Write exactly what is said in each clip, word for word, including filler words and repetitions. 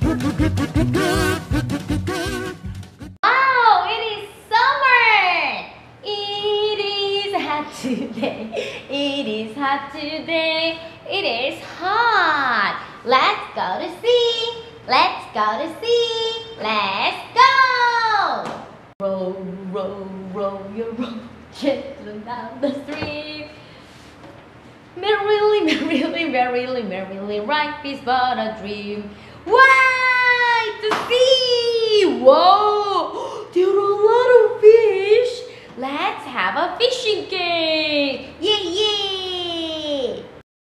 Wow, it is summer! It is hot today. It is hot today. It is hot. Let's go to sea. Let's go to sea. Let's go! Row, row, row your boat gently down the stream. Merrily, merrily, merrily, merrily, life is but a dream. Why? The sea! Whoa! There are a lot of fish. Let's have a fishing game. Yeah, yeah!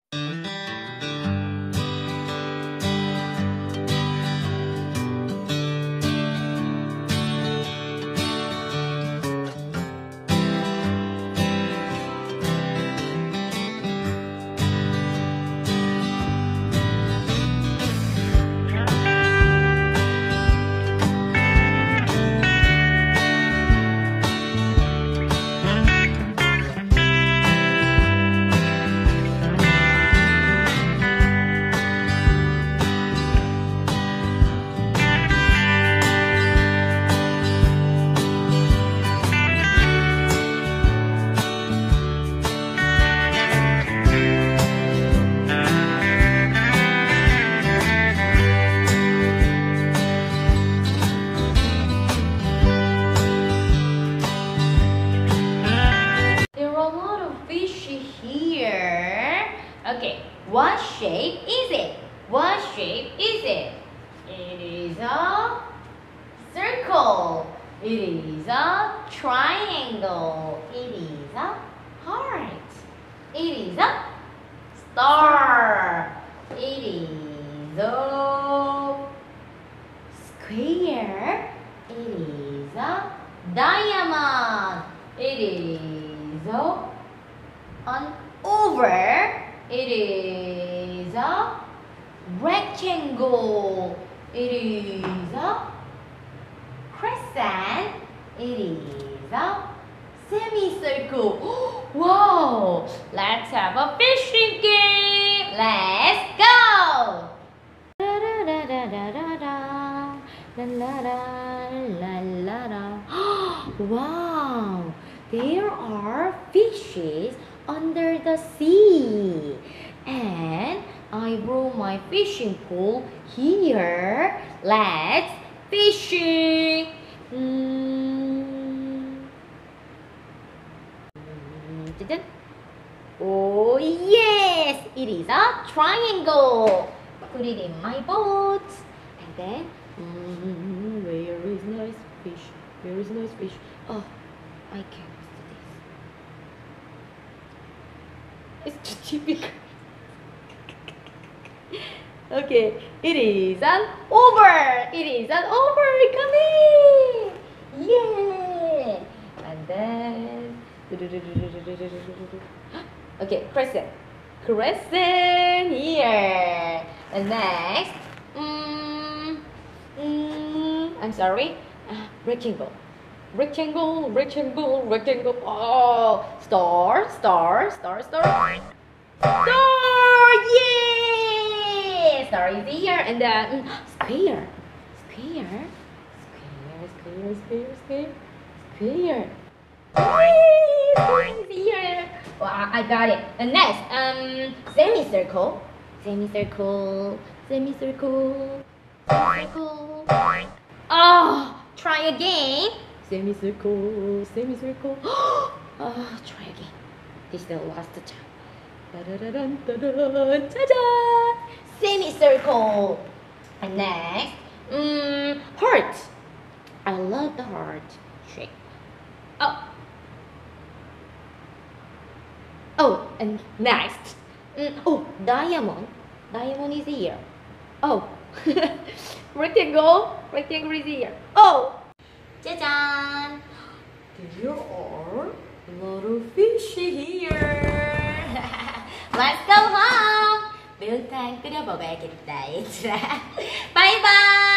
Okay, what shape is it? What shape is it? It is a circle. It is a triangle. It is a heart. It is a star. It is a square. It is a diamond. It is a an oval. It is a rectangle. It is a crescent. It is a semicircle. Wow! Let's have a fishing game. Let's go! La la la la la la la la la. Wow! There are fishes under the sea, and I brought my fishing pole here. Let's fishing. Mm. Oh yes, it is a triangle. Put it in my boat, and then mm, where is nice fish? Where is nice fish? Oh, I can't. It's too big. Okay, it is an over. It is an over. Come in. Yeah. And then. Okay, crescent. Crescent here. And next. Mm, mm, I'm sorry. Uh, rectangle. Rectangle, rectangle, rectangle. Oh, star, star, star, star. Star, yeah! Star is here, and then square, square, square, square, square, square, square. Yay! Square is here. Wow, I got it. And next, um, semicircle, semicircle, semicircle, semicircle. Oh, try again. Semicircle, semicircle. Oh, try again. This is the last time. Ta-da! Semicircle. And next, um, heart. I love the heart shape. Oh. Oh, and next. Mm, oh, diamond. Diamond is here. Oh. Rectangle. Rectangle is here. Oh. 짜잔! There are a lot of fish here. Let's go home. 매운탕 끓여 먹어야겠다, 얘들아. 바이바이.